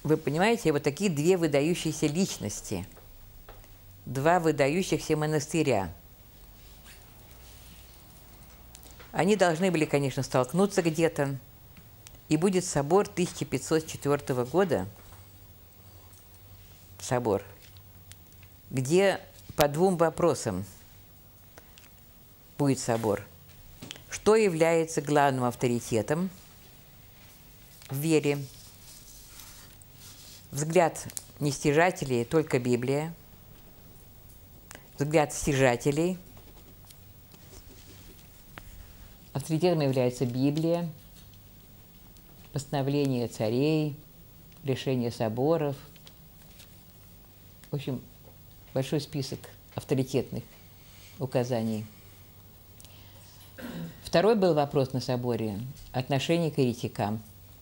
вы понимаете, вот такие две выдающиеся личности, два выдающихся монастыря. Они должны были, конечно, столкнуться где-то, и будет собор 1504 года, собор, где по двум вопросам будет собор. Что является главным авторитетом в вере? Взгляд нестяжателей – только Библия. Взгляд стяжателей – авторитетом является Библия, постановления царей, решения соборов. В общем, большой список авторитетных указаний. Второй был вопрос на соборе – отношение к еретикам.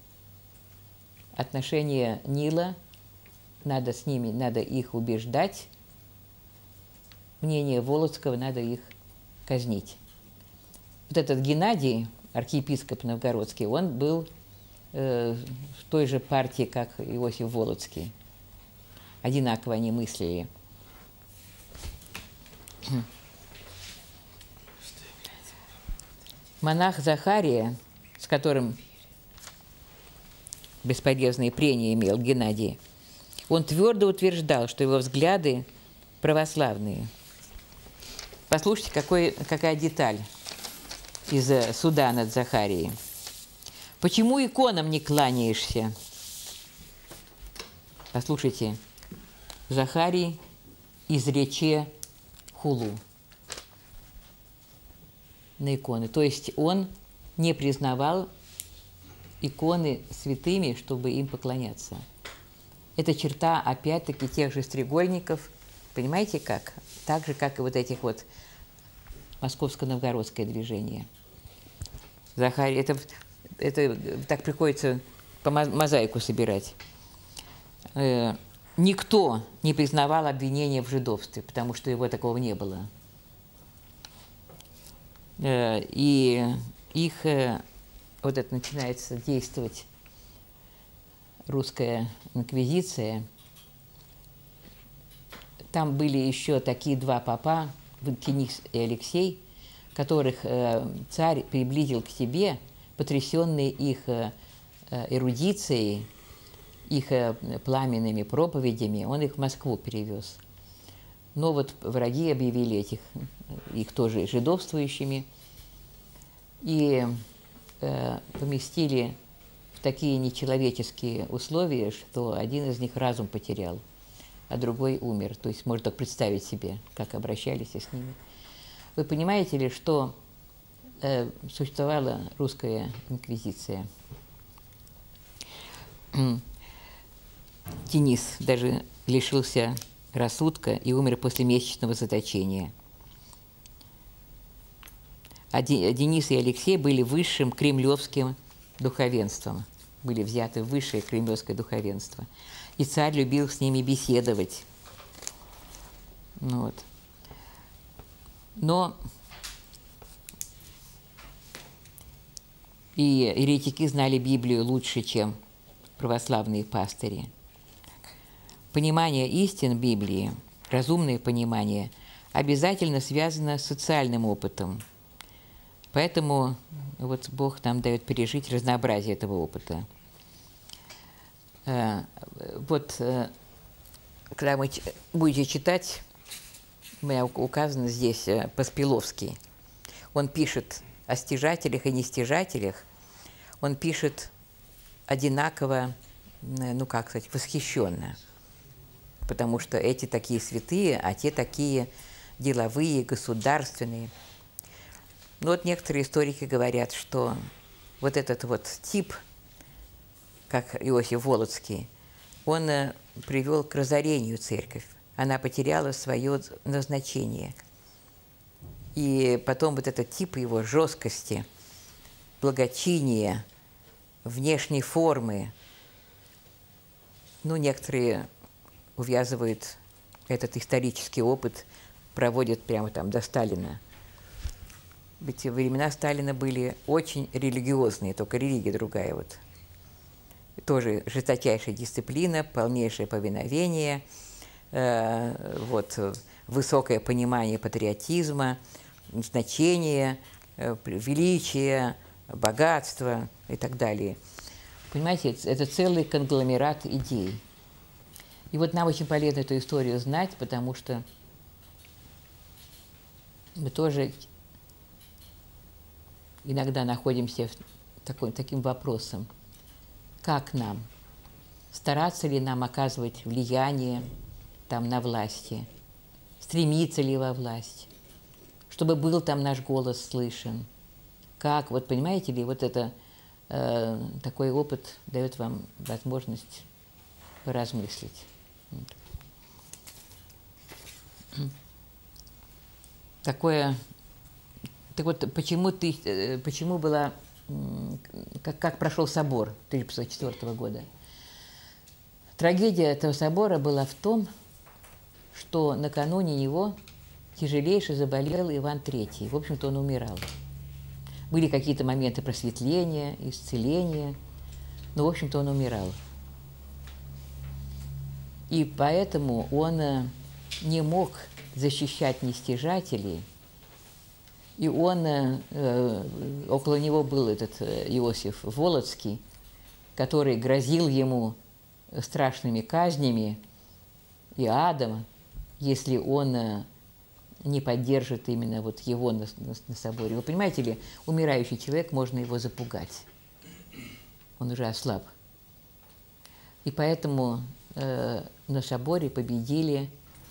Отношение Нила, надо их убеждать. Мнение Волоцкого, надо их казнить. Вот этот Геннадий, архиепископ новгородский, он был в той же партии, как Иосиф Волоцкий. Одинаково они мыслили. Монах Захария, с которым бесполезные прения имел Геннадий, он твердо утверждал, что его взгляды православные. Послушайте, какая деталь из суда над Захарией. «Почему иконам не кланяешься?» Послушайте, Захарий изрече хулу на иконы. То есть он не признавал иконы святыми, чтобы им поклоняться. Это черта, опять-таки, тех же стрегольников. Понимаете как? Так же, как и вот этих вот московско-новгородское движение. Захарий, это так приходится по мозаику собирать. Никто не признавал обвинения в жидовстве, потому что его такого не было. И их, вот это начинается действовать русская инквизиция. Там были еще такие два попа, Денис и Алексей, которых царь приблизил к себе, потрясенный их эрудицией, их пламенными проповедями, он их в Москву перевез. Но вот враги объявили их тоже жидовствующими и поместили в такие нечеловеческие условия, что один из них разум потерял, а другой умер. То есть можно так представить себе, как обращались с ними. Вы понимаете ли, что существовала русская инквизиция? Денис даже лишился рассудка и умер после месячного заточения. А Денис и Алексей были высшим кремлевским духовенством, были взяты в высшее кремлевское духовенство. И царь любил с ними беседовать. Вот. Но и еретики знали Библию лучше, чем православные пастыри. Понимание истин Библии, разумное понимание, обязательно связано с социальным опытом. Поэтому вот Бог нам дает пережить разнообразие этого опыта. Вот, когда вы будете читать, у меня указано здесь Поспеловский. Он пишет о стяжателях и нестяжателях, он пишет одинаково, ну как сказать, восхищенно. Потому что эти такие святые, а те такие деловые, государственные. Ну вот некоторые историки говорят, что вот этот вот тип, как Иосиф Волоцкий, он привел к разорению церковь. Она потеряла свое назначение. И потом вот этот тип его жесткости, благочиния, внешней формы, ну, некоторые увязывают этот исторический опыт, проводят прямо там до Сталина. Ведь времена Сталина были очень религиозные, только религия другая вот. тоже жесточайшая дисциплина, полнейшее повиновение, вот, высокое понимание патриотизма, значения, величия, богатства и так далее. Понимаете, это целый конгломерат идей. И вот нам очень полезно эту историю знать, потому что мы тоже иногда находимся таким вопросом, как нам, стараться ли нам оказывать влияние там на власти, стремиться ли во власть, чтобы был там наш голос слышен. Как, вот понимаете ли, вот это такой опыт дает вам возможность поразмыслить. Такое, так вот, почему была, как прошел собор 1504 года? Трагедия этого собора была в том, что накануне него тяжелейше заболел Иван III. В общем-то, он умирал. Были какие-то моменты просветления, исцеления, но, в общем-то, он умирал. И поэтому он не мог защищать нестяжателей, и он, около него был этот Иосиф Волоцкий, который грозил ему страшными казнями и адом, если он не поддержит именно вот его на соборе. Вы понимаете ли, умирающий человек, можно его запугать. Он уже ослаб. И поэтому на соборе победила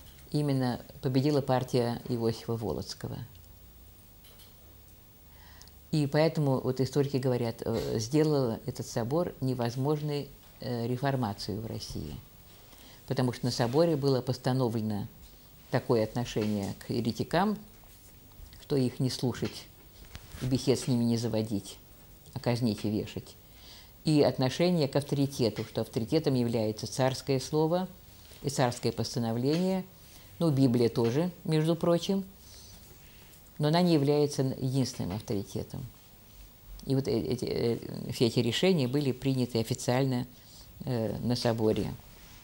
партия Иосифа Волоцкого. И поэтому вот историки говорят, сделал этот собор невозможной реформацию в России. Потому что на соборе было постановлено такое отношение к еретикам, что их не слушать, бесед с ними не заводить, а казнить и вешать. И отношение к авторитету, что авторитетом является царское слово и царское постановление, ну, Библия тоже, между прочим, но она не является единственным авторитетом. И вот все эти решения были приняты официально на соборе.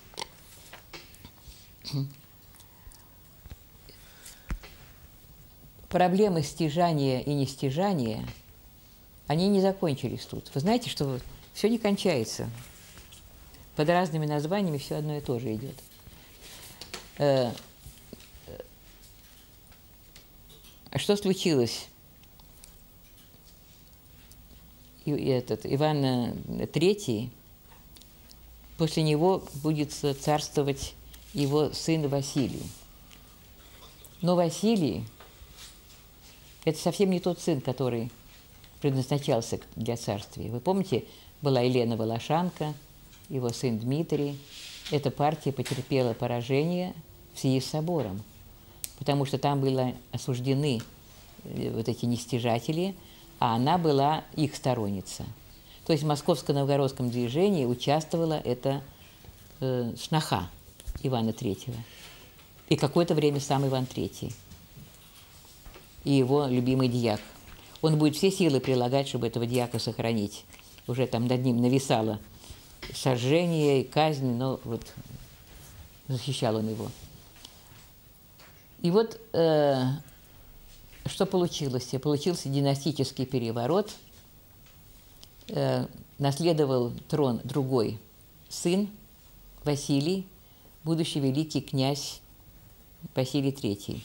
Проблемы стяжания и нестяжания, они не закончились тут. Вы знаете, что все не кончается. Под разными названиями все одно и то же идет. Что случилось? Иван III, после него будет царствовать его сын Василий. Но Василий – это совсем не тот сын, который предназначался для царствия. Вы помните, была Елена Волошанка, его сын Дмитрий. Эта партия потерпела поражение в связи с собором, потому что там были осуждены вот эти нестяжатели, а она была их сторонница. То есть в московско-новгородском движении участвовала эта сноха Ивана III. И какое-то время сам Иван III. И его любимый дьяк. Он будет все силы прилагать, чтобы этого дьяка сохранить. Уже там над ним нависало сожжение и казнь, но вот защищал он его. И вот что получилось? Получился династический переворот. Наследовал трон другой сын, Василий, будущий великий князь Василий III.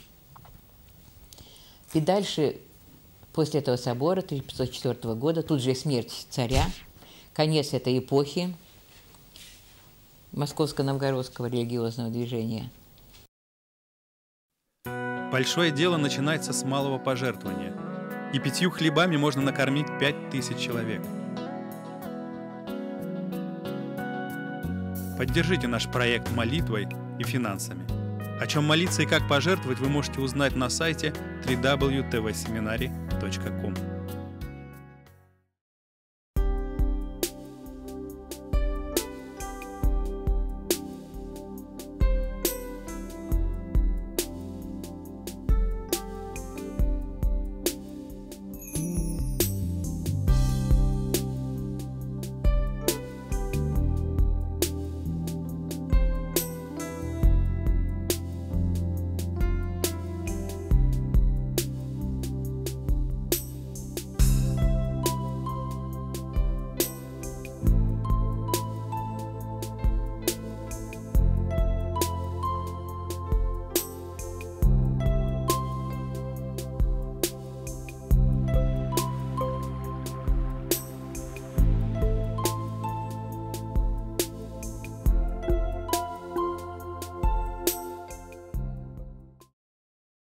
И дальше, после этого собора 1504 года, тут же смерть царя, конец этой эпохи московско-новгородского религиозного движения. Большое дело начинается с малого пожертвования, и 5 хлебами можно накормить 5000 человек. Поддержите наш проект молитвой и финансами. О чем молиться и как пожертвовать вы можете узнать на сайте www.tvseminary.com.